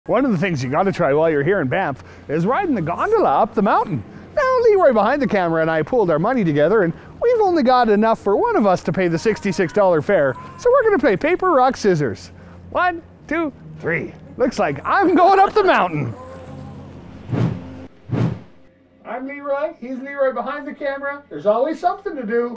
One of the things you got to try while you're here in Banff is riding the gondola up the mountain. Now, Leroy behind the camera and I pulled our money together, and we've only got enough for one of us to pay the $66 fare, so we're going to play paper, rock, scissors. 1, 2, 3. Looks like I'm going up the mountain. I'm Leroy, he's Leroy behind the camera. There's always something to do.